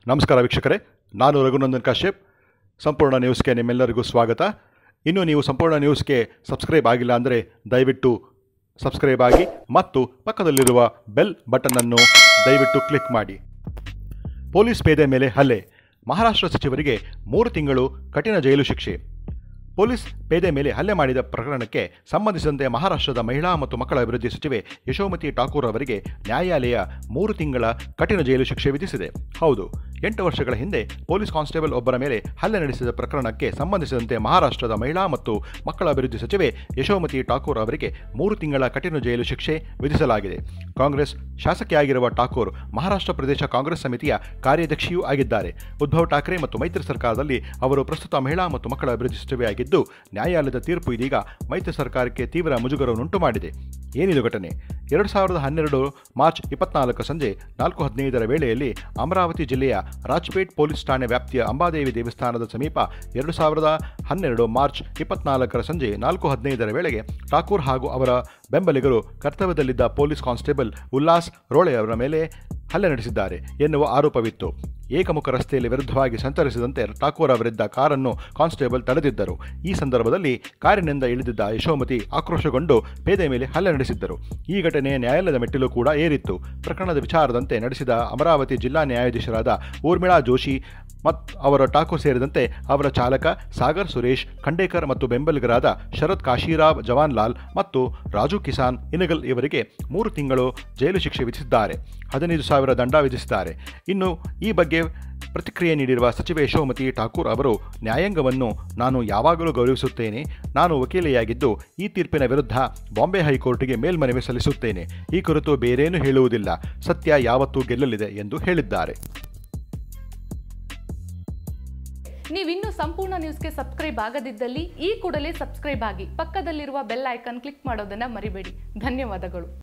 ನಮಸ್ಕಾರ ವೀಕ್ಷಕರೇ, ನಾನು ರಘುನಂದನ್ ಕಾಶ್ಯಪ್. ಸಂಪೂರ್ಣ ನ್ಯೂಸ್ಗೆ ನಿಮ್ಮೆಲ್ಲರಿಗೂ ಸ್ವಾಗತ. ಇನ್ನು ನೀವು ಸಂಪೂರ್ಣ ನ್ಯೂಸ್ಗೆ ಸಬ್ಸ್ಕ್ರೈಬ್ ಆಗಿಲ್ಲ ಅಂದರೆ ದಯವಿಟ್ಟು ಸಬ್ಸ್ಕ್ರೈಬ್ ಆಗಿ ಮತ್ತು ಪಕ್ಕದಲ್ಲಿರುವ ಬೆಲ್ ಬಟನ್ನನ್ನು ದಯವಿಟ್ಟು ಕ್ಲಿಕ್ ಮಾಡಿ. ಪೊಲೀಸ್ ಪೇದೆ ಮೇಲೆ ಹಲ್ಲೆ, ಮಹಾರಾಷ್ಟ್ರ ಸಚಿವರಿಗೆ 3 ತಿಂಗಳು ಕಠಿಣ ಜೈಲು ಶಿಕ್ಷೆ. ಪೊಲೀಸ್ ಪೇದೆ ಮೇಲೆ ಹಲ್ಲೆ ಮಾಡಿದ ಪ್ರಕರಣಕ್ಕೆ ಸಂಬಂಧಿಸಿದಂತೆ ಮಹಾರಾಷ್ಟ್ರದ ಮಹಿಳಾ ಮತ್ತು ಮಕ್ಕಳ ಅಭಿವೃದ್ಧಿ ಸಚಿವೆ ಯಶೋಮತಿ ಠಾಕೂರ್ ಅವರಿಗೆ ನ್ಯಾಯಾಲಯ 3 ತಿಂಗಳ ಕಠಿಣ ಜೈಲು ಶಿಕ್ಷೆ ವಿಧಿಸಿದೆ. ಹೌದು, 8 ವರ್ಷಗಳ ಹಿಂದೆ ಪೊಲೀಸ್ ಕಾನ್ಸ್ಟೇಬಲ್ ಒಬ್ಬರ ಮೇಲೆ ಹಲ್ಲೆ ನಡೆಸಿದ ಪ್ರಕರಣಕ್ಕೆ ಸಂಬಂಧಿಸಿದಂತೆ ಮಹಾರಾಷ್ಟ್ರದ ಮಹಿಳಾ ಮತ್ತು ಮಕ್ಕಳ ಅಭಿವೃದ್ಧಿ ಸಚಿವೆ ಯಶೋಮತಿ ಠಾಕೂರ್ ಅವರಿಗೆ 3 ತಿಂಗಳ ಕಠಿಣ ಜೈಲು ಶಿಕ್ಷೆ ವಿಧಿಸಲಾಗಿದೆ. ಕಾಂಗ್ರೆಸ್ ಶಾಸಕಿಯಾಗಿರುವ ಠಾಕೂರ್ ಮಹಾರಾಷ್ಟ್ರ ಪ್ರದೇಶ ಕಾಂಗ್ರೆಸ್ ಸಮಿತಿಯ ಕಾರ್ಯಾಧ್ಯಕ್ಷಿಯೂ ಆಗಿದ್ದಾರೆ. ಉದ್ಧವ್ ಠಾಕ್ರೆ ಮತ್ತು ಮೈತ್ರಿ ಸರ್ಕಾರದಲ್ಲಿ ಅವರು ಪ್ರಸ್ತುತ ಮಹಿಳಾ ಮತ್ತು ಮಕ್ಕಳ ಅಭಿವೃದ್ಧಿ ಸಚಿವೆಯಾಗಿದ್ದು, ನ್ಯಾಯಾಲಯದ ತೀರ್ಪು ಇದೀಗ ಮೈತ್ರಿ ಸರ್ಕಾರಕ್ಕೆ ತೀವ್ರ ಮುಜುಗರವನ್ನುಂಟು ಮಾಡಿದೆ. ಏನಿದು ಘಟನೆ? 2012 ಮಾರ್ಚ್ 24 ಸಂಜೆ 4:15 ವೇಳೆಯಲ್ಲಿ ಅಮರಾವತಿ ಜಿಲ್ಲೆಯ ರಾಜ್ಪೇಟ್ ಪೊಲೀಸ್ ಠಾಣೆ ವ್ಯಾಪ್ತಿಯ ಅಂಬಾದೇವಿ ದೇವಸ್ಥಾನದ ಸಮೀಪ 2012 ಮಾರ್ಚ್ 24 ಸಂಜೆ 4:15 ವೇಳೆಗೆ ಠಾಕೂರ್ ಹಾಗೂ ಅವರ ಬೆಂಬಲಿಗರು ಕರ್ತವ್ಯದಲ್ಲಿದ್ದ ಪೊಲೀಸ್ ಕಾನ್ಸ್ಟೇಬಲ್ ಉಲ್ಲಾಸ್ ರೋಳೆ ಅವರ ಮೇಲೆ ಹಲ್ಲೆ ನಡೆಸಿದ್ದಾರೆ ಎನ್ನುವ ಆರೋಪವಿತ್ತು. ಏಕಮುಖ ರಸ್ತೆಯಲ್ಲಿ ವಿರುದ್ಧವಾಗಿ ಸಂಚರಿಸಿದಂತೆ ಠಾಕೂರ್ ಅವರಿದ್ದ ಕಾರನ್ನು ಕಾನ್ಸ್ಟೇಬಲ್ ತಡೆದಿದ್ದರು. ಈ ಸಂದರ್ಭದಲ್ಲಿ ಕಾರಿನಿಂದ ಇಳಿದಿದ್ದ ಯಶೋಮತಿ ಆಕ್ರೋಶಗೊಂಡು ಪೇದೆ ಮೇಲೆ ಹಲ್ಲೆ ನಡೆಸಿದ್ದರು. ಈ ಘಟನೆ ನ್ಯಾಯಾಲಯದ ಮೆಟ್ಟಿಲು ಕೂಡ ಏರಿತ್ತು. ಪ್ರಕರಣದ ವಿಚಾರದಂತೆ ನಡೆಸಿದ ಅಮರಾವತಿ ಜಿಲ್ಲಾ ನ್ಯಾಯಾಧೀಶರಾದ ಊರ್ಮಿಳಾ ಜೋಶಿ ಮತ್ತು ಅವರ ಠಾಕೂರ್ ಸೇರಿದಂತೆ ಅವರ ಚಾಲಕ ಸಾಗರ್ ಸುರೇಶ್ ಖಂಡೇಕರ್ ಮತ್ತು ಬೆಂಬಲಿಗರಾದ ಶರತ್ ಕಾಶಿರಾವ್ ಜವಾನ್ಲಾಲ್ ಮತ್ತು ರಾಜು ಕಿಸಾನ್ ಇನಗಲ್ ಇವರಿಗೆ 3 ತಿಂಗಳು ಜೈಲು ಶಿಕ್ಷೆ ವಿಧಿಸಿದ್ದಾರೆ. 15,000 ದಂಡ ವಿಧಿಸಿದ್ದಾರೆ. ಇನ್ನು ಈ ಬಗ್ಗೆ ಪ್ರತಿಕ್ರಿಯೆ ನೀಡಿರುವ ಸಚಿವೆ ಯಶೋಮತಿ ಠಾಕೂರ್ ಅವರು, ನ್ಯಾಯಾಂಗವನ್ನು ನಾನು ಯಾವಾಗಲೂ ಗೌರವಿಸುತ್ತೇನೆ. ನಾನು ವಕೀಲೆಯಾಗಿದ್ದು ಈ ತೀರ್ಪಿನ ವಿರುದ್ಧ ಬಾಂಬೆ ಹೈಕೋರ್ಟ್ಗೆ ಮೇಲ್ಮನವಿ ಸಲ್ಲಿಸುತ್ತೇನೆ. ಈ ಕುರಿತು ಬೇರೇನೂ ಹೇಳುವುದಿಲ್ಲ. ಸತ್ಯ ಯಾವತ್ತೂ ಗೆಲ್ಲಲಿದೆ ಎಂದು ಹೇಳಿದ್ದಾರೆ. ನೀವಿನ್ನೂ ಸಂಪೂರ್ಣ ನ್ಯೂಸ್ಗೆ ಸಬ್ಸ್ಕ್ರೈಬ್ ಆಗದಿದ್ದಲ್ಲಿ ಈ ಕೂಡಲೇ ಸಬ್ಸ್ಕ್ರೈಬ್ ಆಗಿ ಪಕ್ಕದಲ್ಲಿರುವ ಬೆಲ್ ಐಕಾನ್ ಕ್ಲಿಕ್ ಮಾಡೋದನ್ನ ಮರಿಬೇಡಿ. ಧನ್ಯವಾದಗಳು.